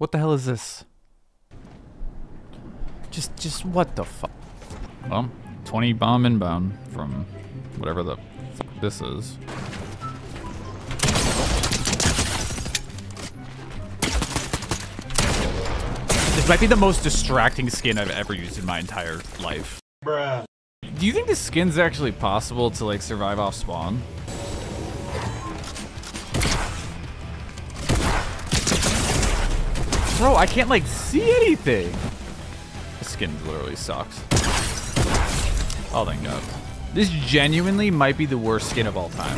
What the hell is this? Just what the fuck? Well, 20 bomb inbound from whatever the fuck this is. This might be the most distracting skin I've ever used in my entire life. Bruh. Do you think the skin's actually possible to like survive off spawn? Bro, I can't like see anything. The skin literally sucks. Oh, thank God. This genuinely might be the worst skin of all time.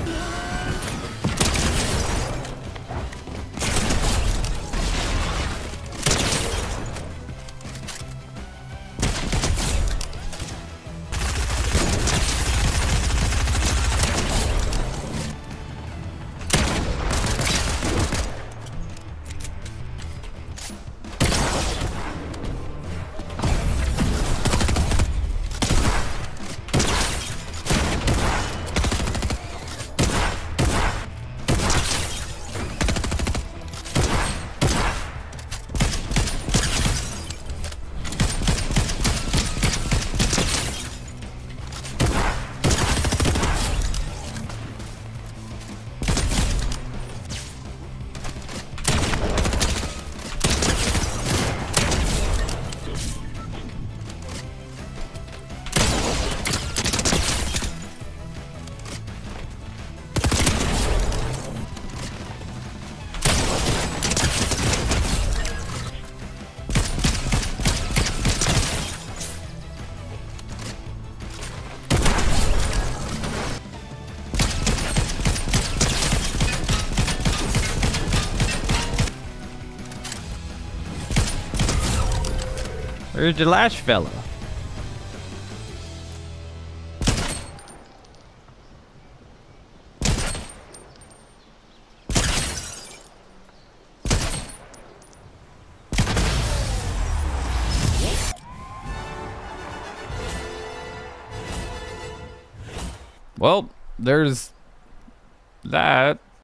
Where's the last fella? Well, there's that.